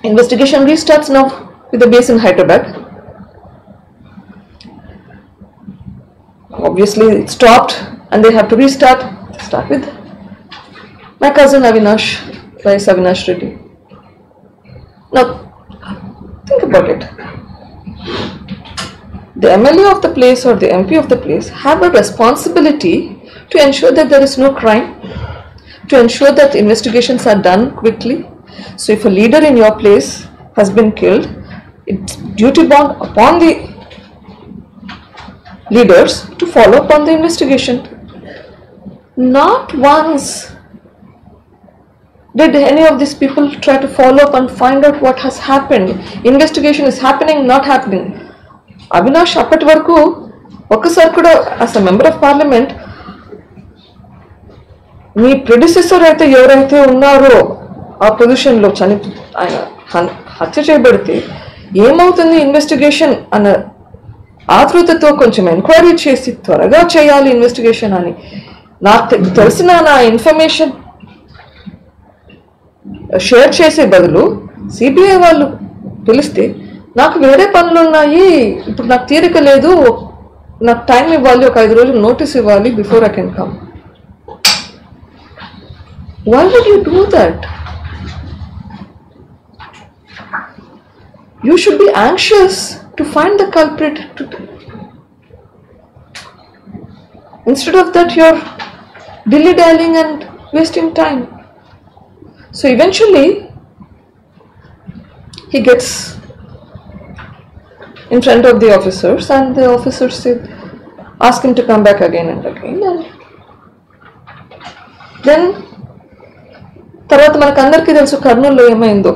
Investigation restarts now with the base in Hyderabad. Obviously it stopped and they have to restart. Start with my cousin Avinash, Vice Avinash Reddy. Now think about it. The MLA of the place or the MP of the place have a responsibility to ensure that there is no crime, to ensure that investigations are done quickly. So if a leader in your place has been killed, it's duty bound upon the leaders to follow up on the investigation. Not once did any of these people try to follow up and find out what has happened. Investigation is happening, not happening. Avinash అప్పటి వరకు ఒక్కసారి కూడా as a member of parliament మీ predecessor అయితే ఎవరైతే ఉన్నారో ఆ పొజిషన్లో ఆయన హత్య చేయబడితే ఏమవుతుంది ఇన్వెస్టిగేషన్ అన్న ఆతృతతో కొంచెం ఎంక్వైరీ చేసి త్వరగా చేయాలి ఇన్వెస్టిగేషన్ అని నాకు తెలిసిన నా ఇన్ఫర్మేషన్ షేర్ చేసే బదులు సిబిఐ వాళ్ళు పిలిస్తే నాకు వేరే పనులు ఉన్నాయి, ఇప్పుడు నాకు తీరిక లేదు, నాకు టైం ఇవ్వాలి, ఒక 5 రోజులు నోటీస్ ఇవ్వాలి before I can come. Why would you do that? You should be anxious to find the culprit. Instead of that, you're dilly-dallying and wasting time. So eventually, he gets in front of the officers and the officers said, ask him to come back again and again. And then తర్వాత మనకు అందరికీ తెలుసు కర్నూలులో ఏమైందో.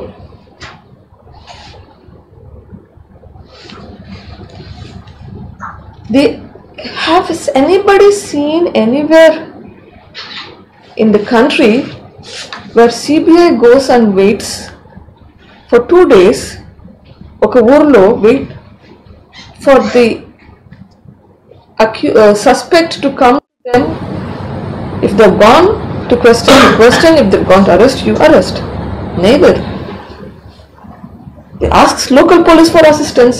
Has anybody seen anywhere in the country where CBI goes and waits for 2 days, ఒక ఊర్లో wait for the suspect to come to them? If they're gone to question, if they've gone to arrest, you arrest. Neither. They ask local police for assistance.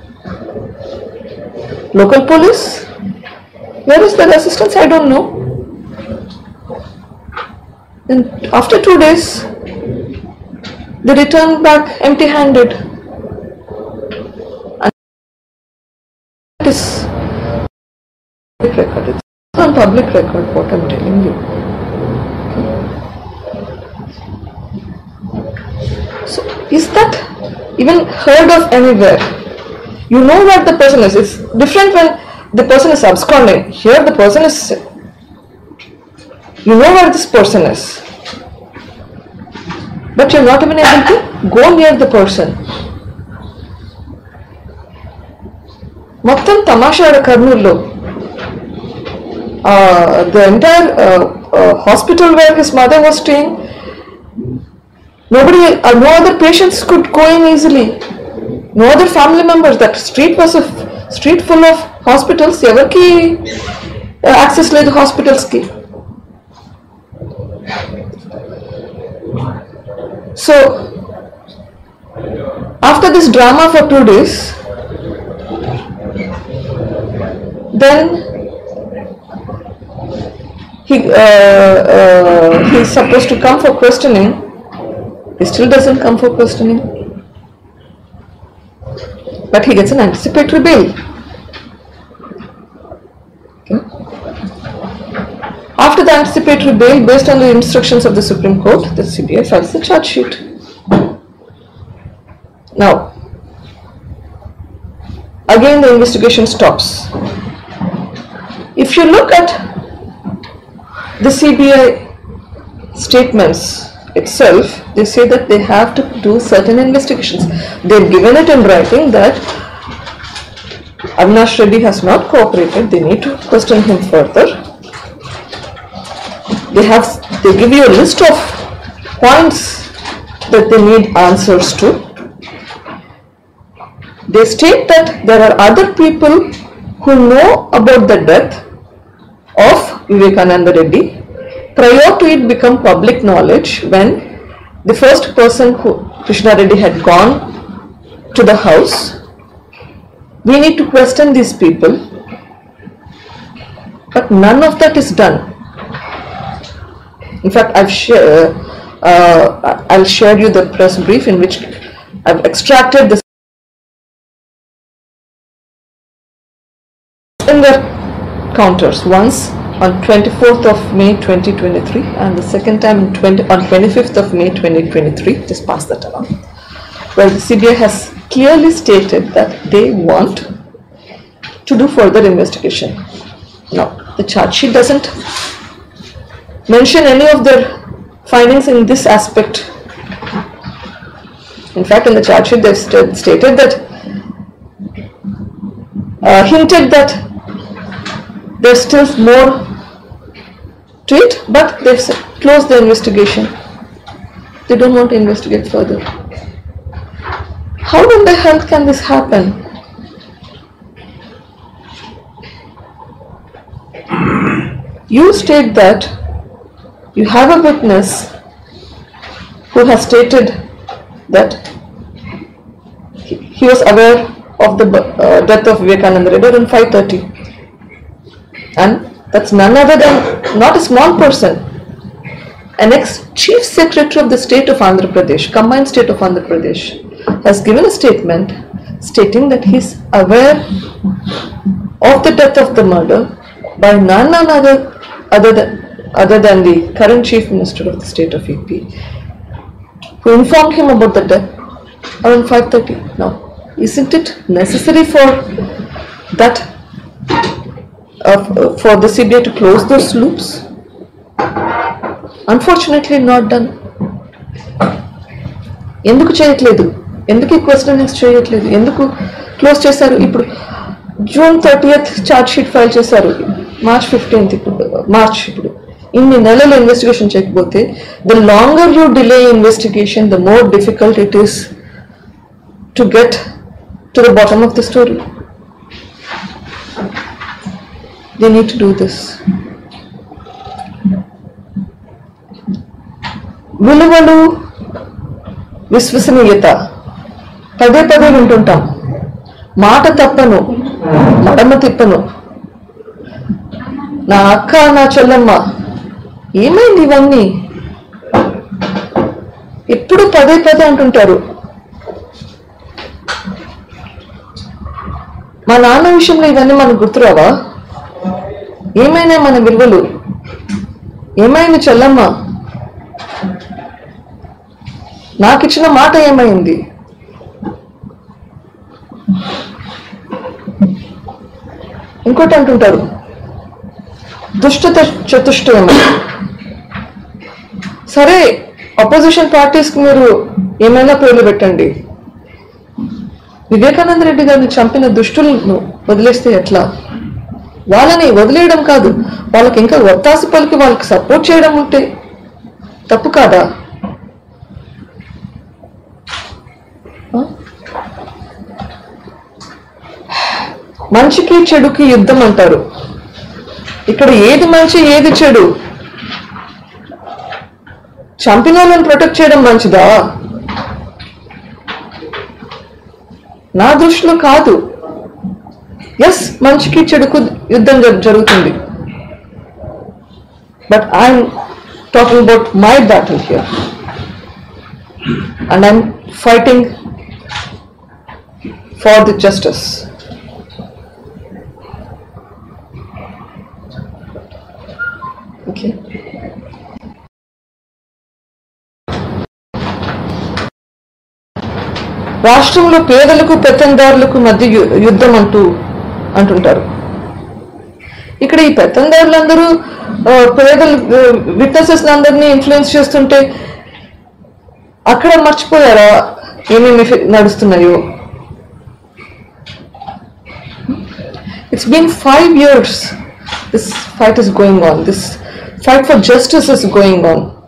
Local police? Where is their assistance? I don't know. And after 2 days, they return back empty-handed. And it is public record. It's on public record what I'm telling you. So, is that even heard of anywhere? You know what the person is. It's different when the person is absconding. Here the person is, you know where this person is, but you're not even able to go near the person. Mottam Tamasha Karnoollo. The entire hospital where his mother was staying, nobody, no other patients could go in easily. No other family members. That street was a street full of hospitals. Evarki access లేదు hospitals ki. So after this drama for 2 days, then he's supposed to come for questioning. He still doesn't come for questioning, but he gets an anticipatory bail. Okay. After the anticipatory bail, based on the instructions of the Supreme Court, the CBI files the charge sheet. Now, again the investigation stops. If you look at the CBI statements itself, they say that they have to do certain investigations. They've given it in writing that Avinash Reddy has not cooperated. They need to question him further. They give you a list of points that they need answers to. They state that there are other people who know about the death of Vivekananda Reddy prior to it become public knowledge, when the first person who Krishna Reddy had gone to the house. We need to question these people, but none of that is done. In fact, I'll share you the press brief in which I've extracted the in the counters, once on 24th of May 2023 and the second time on 25th of May 2023, just pass that along, where the CBI has clearly stated that they want to do further investigation. Now, the charge sheet doesn't mention any of their findings in this aspect. In fact, in the charge sheet they've stated that, hinted that there's still more to it, but they've closed the investigation. They don't want to investigate further. How in the hell can this happen? You state that you have a witness who has stated that he was aware of the death of Vivekananda Reddy around 5:30, and that's none other than not a small person, an ex-chief secretary of the state of Andhra Pradesh, combined state of Andhra Pradesh, has given a statement stating that he is aware of the death of the murder by none other than the current chief minister of the state of EP, who informed him about the death around 5:30. Now, isn't it necessary for that for the CBI to close those loops? Unfortunately, not done. ఎందుకు చేయట్లేదు? ఎందుకు ఈ question చేయట్లేదు? ఎందుకు close చేశారు? ఇప్పుడు June 30th charge sheet file చేశారు, March 15th ఇప్పుడు ఇన్ని నెలలు ఇన్వెస్టిగేషన్ చేయకపోతే, the longer you delay investigation, the more difficult it is to get to the bottom of the story. They need to do this. విలువలు, విశ్వసనీయత పదే పదే వింటుంటాం. మాట తప్పను, మడమ తిప్పను, నా అక్క నా చెల్లెమ్మ, ఏమైంది ఇవన్నీ? ఎప్పుడు పదే పదే అంటుంటారు. మా నాన్న విషయంలో ఇవన్నీ మనకు గుర్తురావా? ఏమైనా మన విలువలు? ఏమైంది చెల్లమ్మ? నాకిచ్చిన మాట ఏమైంది? ఇంకోటి అంటుంటారు, దుష్ట చతుష్టయం. సరే, అపోజిషన్ పార్టీస్కి మీరు ఏమైనా పేర్లు పెట్టండి, వివేకానంద రెడ్డి గారిని చంపిన దుష్టులను వదిలేస్తే ఎట్లా? వాళ్ళని వదిలేయడం కాదు, వాళ్ళకి ఇంకా ఒత్తాసు పలికి వాళ్ళకి సపోర్ట్ చేయడం ఉంటే తప్పు కాదా? మంచికి చెడుకి యుద్ధం అంటారు. ఇక్కడ ఏది మంచి ఏది చెడు? చంపిన వాళ్ళని ప్రొటెక్ట్ చేయడం మంచిదా? నా దృష్టిలో కాదు. ఎస్, మంచికి చెడుకు యుద్ధం జరుగుతుంది, but I'm talking about my battle here and I'm fighting for the justice. Okay, రాష్ట్రంలో పేదలకు పెత్తందారులకు మధ్య యుద్ధం అంటుంటారు. ఇక్కడ ఈ పెత్తందారులందరూ పేదలు విట్నెసెస్ అందరినీ ఇన్ఫ్లుయెన్స్ చేస్తుంటే అక్కడ మర్చిపోయారా ఏమేమి నడుస్తున్నాయో? It's been 5 years this fight is going on. This fight for justice is going on.